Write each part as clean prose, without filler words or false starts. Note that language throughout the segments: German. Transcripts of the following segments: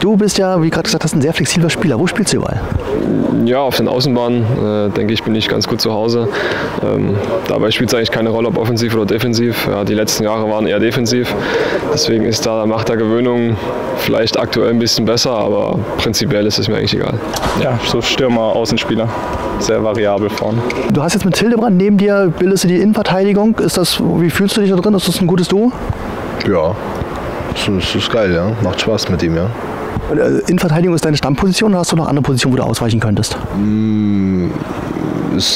Du bist ja, wie gerade gesagt hast, ein sehr flexibler Spieler. Wo spielst du überall? Ja, auf den Außenbahnen, denke ich, bin ich ganz gut zu Hause. Dabei spielt es eigentlich keine Rolle, ob offensiv oder defensiv. Ja, die letzten Jahre waren eher defensiv. Deswegen ist da nach der Gewöhnung vielleicht aktuell ein bisschen besser, aber prinzipiell ist es mir eigentlich egal. Ja, so Stürmer, Außenspieler. Sehr variabel vorne. Du hast jetzt mit Hildebrand neben dir, bildest du die Innenverteidigung. Wie fühlst du dich da drin? Ist das ein gutes Duo? Ja, das ist geil, ja. Macht Spaß mit ihm, ja. Innenverteidigung ist deine Stammposition oder hast du noch andere Positionen, wo du ausweichen könntest? Ist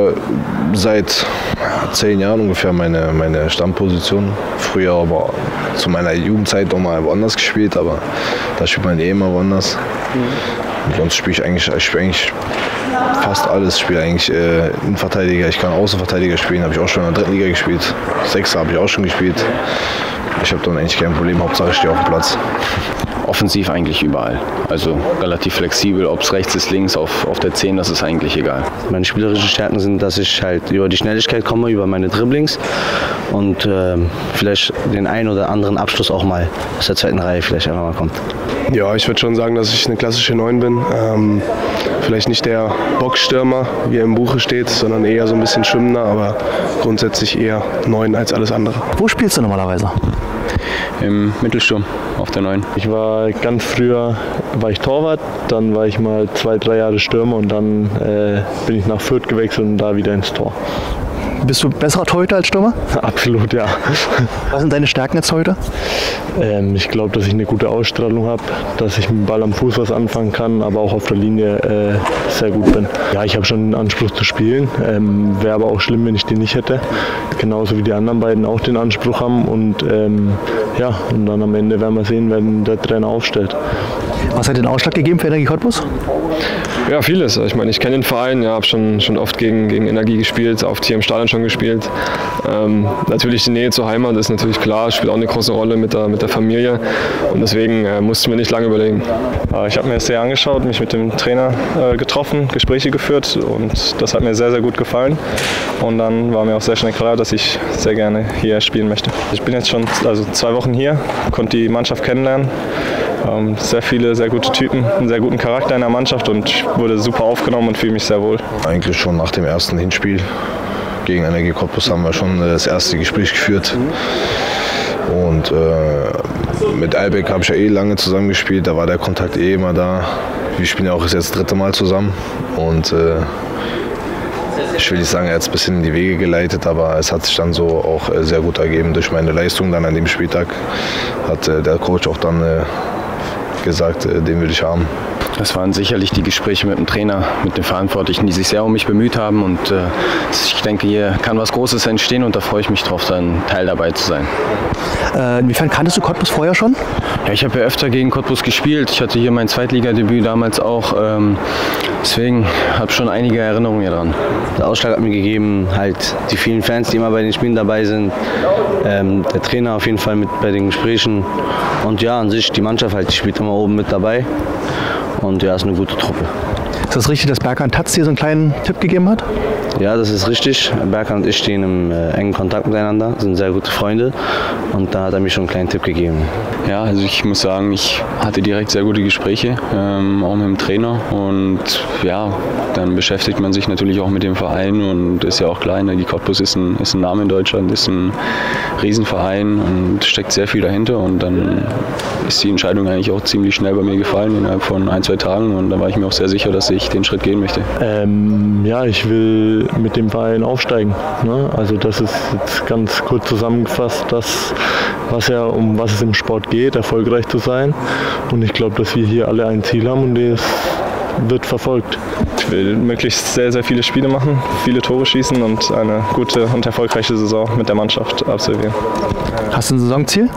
seit 10 Jahren ungefähr meine Stammposition. Früher aber zu meiner Jugendzeit auch mal woanders gespielt, aber da spielt man eh immer woanders. Sonst spiele ich eigentlich fast alles. Ich spiele eigentlich Innenverteidiger, ich kann Außenverteidiger spielen, habe ich auch schon in der 3. Liga gespielt. Sechser habe ich auch schon gespielt. Ich habe dann eigentlich kein Problem, Hauptsache ich stehe auf dem Platz. Offensiv eigentlich überall. Also relativ flexibel, ob es rechts ist, links, auf der 10, das ist eigentlich egal. Meine spielerischen Stärken sind, dass ich halt über die Schnelligkeit komme, über meine Dribblings und vielleicht den einen oder anderen Abschluss auch mal aus der 2. Reihe vielleicht einfach mal kommt. Ja, ich würde schon sagen, dass ich eine klassische 9 bin. Vielleicht nicht der Boxstürmer, wie er im Buche steht, sondern eher so ein bisschen schwimmender, aber grundsätzlich eher 9 als alles andere. Wo spielst du normalerweise? Im Mittelsturm auf der 9. Ich war ganz früher Torwart, dann war ich mal 2-3 Jahre Stürmer und dann bin ich nach Fürth gewechselt und da wieder ins Tor. Bist du besserer Torhüter als Stürmer? Absolut, ja. Was sind deine Stärken als Torhüter? Ich glaube, dass ich eine gute Ausstrahlung habe, dass ich mit dem Ball am Fuß was anfangen kann, aber auch auf der Linie sehr gut bin. Ja, ich habe schon den Anspruch zu spielen, wäre aber auch schlimm, wenn ich den nicht hätte. Genauso wie die anderen beiden auch den Anspruch haben und und dann am Ende werden wir sehen, wenn der Trainer aufstellt. Was hat den Ausschlag gegeben für Energie Cottbus? Ja, vieles. Ich meine, ich kenne den Verein, ja, habe schon oft gegen Energie gespielt, oft hier im Stadion schon gespielt. Natürlich die Nähe zur Heimat ist natürlich klar, spielt auch eine große Rolle mit der Familie und deswegen mussten wir nicht lange überlegen. Ich habe mir das sehr angeschaut, mich mit dem Trainer getroffen, Gespräche geführt und das hat mir sehr, sehr gut gefallen. Und dann war mir auch sehr schnell klar, dass ich sehr gerne hier spielen möchte. Ich bin jetzt schon 2 Wochen hier, konnte die Mannschaft kennenlernen. Sehr viele, sehr gute Typen, einen sehr guten Charakter in der Mannschaft und wurde super aufgenommen und fühle mich sehr wohl. Eigentlich schon nach dem ersten Hinspiel gegen Energie Cottbus haben wir schon das erste Gespräch geführt. Und mit Albeck habe ich ja lange zusammengespielt, da war der Kontakt immer da. Wir spielen ja auch jetzt das 3. Mal zusammen und ich will nicht sagen, er hat es ein bisschen in die Wege geleitet, aber es hat sich dann so auch sehr gut ergeben. Durch meine Leistung dann an dem Spieltag hat der Coach auch dann gesagt, den will ich haben. Das waren sicherlich die Gespräche mit dem Trainer, mit den Verantwortlichen, die sich sehr um mich bemüht haben. Und ich denke, hier kann was Großes entstehen und da freue ich mich drauf, dann Teil dabei zu sein. Inwiefern kanntest du Cottbus vorher schon? Ja, ich habe ja öfter gegen Cottbus gespielt. Ich hatte hier mein Zweitligadebüt damals auch. Deswegen habe ich schon einige Erinnerungen hier dran. Der Ausschlag hat mir gegeben, halt die vielen Fans, die immer bei den Spielen dabei sind. Der Trainer auf jeden Fall mit bei den Gesprächen. Und ja, an sich die Mannschaft halt, die spielt immer oben mit dabei. Und ja, ist eine gute Truppe. Ist das richtig, dass Berkan Tatz dir so einen kleinen Tipp gegeben hat? Ja, das ist richtig. Berkan und ich stehen im engen Kontakt miteinander, sind sehr gute Freunde und da hat er mir schon einen kleinen Tipp gegeben. Ja, also ich muss sagen, ich hatte direkt sehr gute Gespräche, auch mit dem Trainer und ja, dann beschäftigt man sich natürlich auch mit dem Verein und ist ja auch klar, die Cottbus ist ein Name in Deutschland, ist ein Riesenverein und steckt sehr viel dahinter und dann ist die Entscheidung eigentlich auch ziemlich schnell bei mir gefallen, innerhalb von 1-2 Tagen und da war ich mir auch sehr sicher, dass ich den Schritt gehen möchte. Ja, ich will mit dem Verein aufsteigen. Ne? Also das ist jetzt ganz kurz zusammengefasst, um was es im Sport geht, erfolgreich zu sein. Und ich glaube, dass wir hier alle ein Ziel haben und das wird verfolgt. Ich will möglichst sehr, sehr viele Spiele machen, viele Tore schießen und eine gute und erfolgreiche Saison mit der Mannschaft absolvieren. Hast du ein Saisonziel?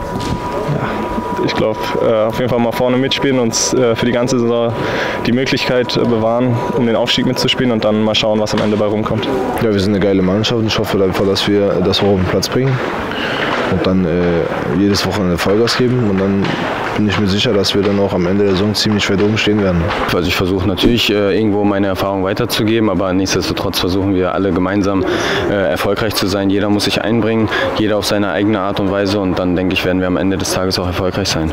Ich glaube, auf jeden Fall mal vorne mitspielen und für die ganze Saison die Möglichkeit bewahren, um den Aufstieg mitzuspielen und dann mal schauen, was am Ende bei rumkommt. Ja, wir sind eine geile Mannschaft und ich hoffe einfach, dass wir das auf den Platz bringen und dann jedes Wochenende Vollgas geben und dann bin ich mir sicher, dass wir dann auch am Ende der Saison ziemlich weit oben stehen werden. Also ich versuche natürlich irgendwo meine Erfahrung weiterzugeben, aber nichtsdestotrotz versuchen wir alle gemeinsam erfolgreich zu sein. Jeder muss sich einbringen, jeder auf seine eigene Art und Weise, und dann denke ich, werden wir am Ende des Tages auch erfolgreich sein.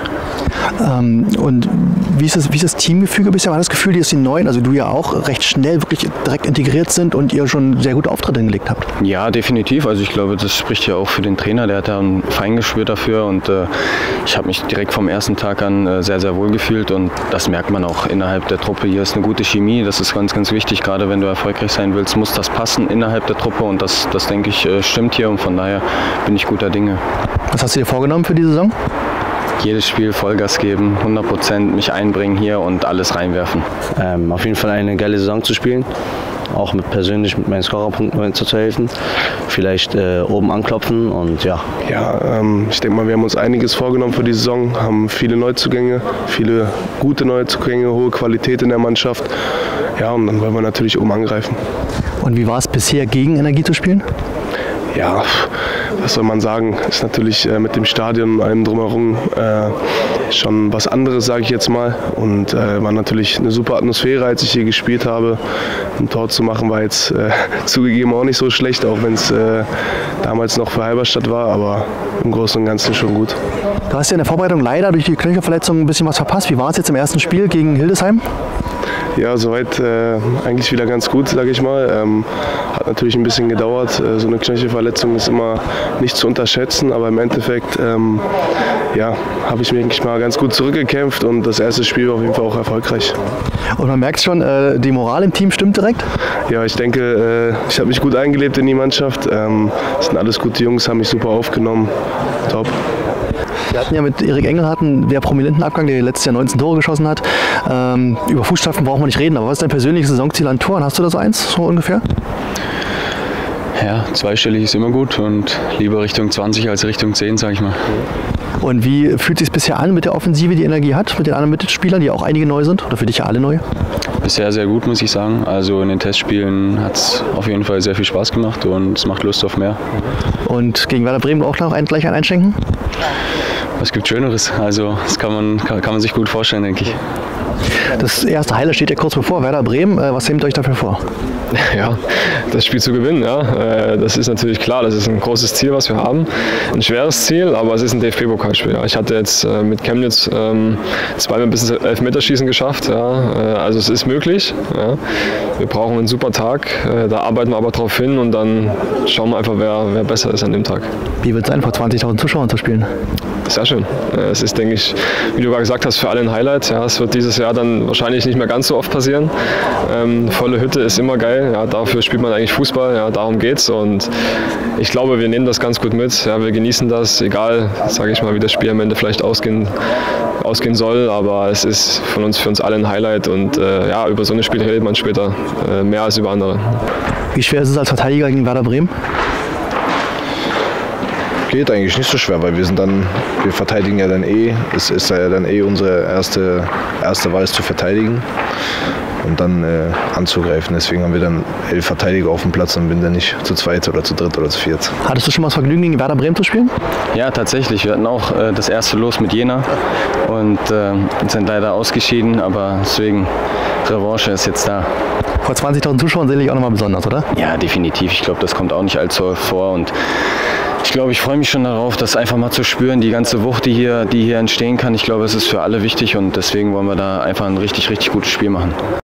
Und wie ist das Teamgefüge bisher? War das Gefühl, dass die Neuen, also du ja auch, recht schnell wirklich direkt integriert sind und ihr schon sehr gute Auftritte hingelegt habt? Ja, definitiv. Also ich glaube, das spricht ja auch für den Trainer. Der hat da ein Feingespür dafür, und ich habe mich direkt vom ersten Tag an sehr, sehr wohl gefühlt, und das merkt man auch innerhalb der Truppe. Hier ist eine gute Chemie, das ist ganz, ganz wichtig. Gerade wenn du erfolgreich sein willst, muss das passen innerhalb der Truppe, und das denke ich, stimmt hier, und von daher bin ich guter Dinge. Was hast du dir vorgenommen für die Saison? Jedes Spiel Vollgas geben, 100% mich einbringen hier und alles reinwerfen. Auf jeden Fall eine geile Saison zu spielen, auch persönlich mit meinen Scorerpunkten zu helfen, vielleicht oben anklopfen und ja. Ja, ich denke mal, wir haben uns einiges vorgenommen für die Saison, haben viele Neuzugänge, viele gute Neuzugänge, hohe Qualität in der Mannschaft. Ja, und dann wollen wir natürlich oben angreifen. Und wie war es bisher, gegen Energie zu spielen? Ja, was soll man sagen, ist natürlich mit dem Stadion und allem drumherum schon was anderes, sage ich jetzt mal. Und war natürlich eine super Atmosphäre, als ich hier gespielt habe. Ein Tor zu machen war jetzt zugegeben auch nicht so schlecht, auch wenn es damals noch für Halberstadt war, aber im Großen und Ganzen schon gut. Du hast ja in der Vorbereitung leider durch die Knöchelverletzung ein bisschen was verpasst. Wie war es jetzt im ersten Spiel gegen Hildesheim? Ja, soweit eigentlich wieder ganz gut, sage ich mal. Hat natürlich ein bisschen gedauert. So eine Knöchelverletzung ist immer nicht zu unterschätzen, aber im Endeffekt habe ich mich eigentlich mal ganz gut zurückgekämpft, und das erste Spiel war auf jeden Fall auch erfolgreich. Und man merkt schon, die Moral im Team stimmt direkt? Ja, ich denke, ich habe mich gut eingelebt in die Mannschaft. Es sind alles gute Jungs, haben mich super aufgenommen. Top. Wir hatten ja mit Erik Engelhardt einen sehr prominenten Abgang, der letztes Jahr 19 Tore geschossen hat. Über Fußstapfen brauchen wir nicht reden, aber was ist dein persönliches Saisonziel an Toren? Hast du das eins, so ungefähr? Ja, zweistellig ist immer gut, und lieber Richtung 20 als Richtung 10, sage ich mal. Und wie fühlt es sich bisher an mit der Offensive, die Energie hat, mit den anderen Mitspielern, die auch einige neu sind? Oder für dich ja alle neu? Bisher sehr gut, muss ich sagen. Also in den Testspielen hat es auf jeden Fall sehr viel Spaß gemacht, und es macht Lust auf mehr. Und gegen Werder Bremen auch noch gleich einschenken? Was gibt Schöneres? Also das kann man sich gut vorstellen, denke ich. Das erste Highlight steht ja kurz bevor, Werder Bremen. Was nehmt ihr euch dafür vor? Ja, das Spiel zu gewinnen, ja. Das ist natürlich klar, das ist ein großes Ziel, was wir haben. Ein schweres Ziel, aber es ist ein DFB-Pokalspiel. Ja. Ich hatte jetzt mit Chemnitz zweimal bis ins Elfmeterschießen geschafft. Ja. Also es ist möglich. Ja. Wir brauchen einen super Tag, da arbeiten wir aber drauf hin, und dann schauen wir einfach, wer besser ist an dem Tag. Wie wird es sein, vor 20.000 Zuschauern zu spielen? Sehr schön. Es ist, denke ich, wie du gerade gesagt hast, für alle ein Highlight. Ja, es wird dieses Jahr dann wahrscheinlich nicht mehr ganz so oft passieren. Volle Hütte ist immer geil. Ja, dafür spielt man eigentlich Fußball. Ja, darum geht's. Und ich glaube, wir nehmen das ganz gut mit. Ja, wir genießen das, egal, sage ich mal, wie das Spiel am Ende vielleicht ausgehen soll. Aber es ist für uns alle ein Highlight. Und über so ein Spiel redet man später mehr als über andere. Wie schwer ist es als Verteidiger gegen Werder Bremen? Geht eigentlich nicht so schwer, weil wir verteidigen ja dann es ist ja dann unsere erste Wahl, zu verteidigen und dann anzugreifen. Deswegen haben wir dann 11 Verteidiger auf dem Platz und bin dann nicht zu zweit oder zu dritt oder zu viert. Hattest du schon mal das Vergnügen, gegen Werder Bremen zu spielen? Ja, tatsächlich. Wir hatten auch das erste Los mit Jena und sind leider ausgeschieden, aber deswegen Revanche ist jetzt da. Vor 20.000 Zuschauern sicherlich auch nochmal besonders, oder? Ja, definitiv. Ich glaube, das kommt auch nicht allzu oft vor, und ich glaube, ich freue mich schon darauf, das einfach mal zu spüren, die ganze Wucht, die hier entstehen kann. Ich glaube, es ist für alle wichtig, und deswegen wollen wir da einfach ein richtig, richtig gutes Spiel machen.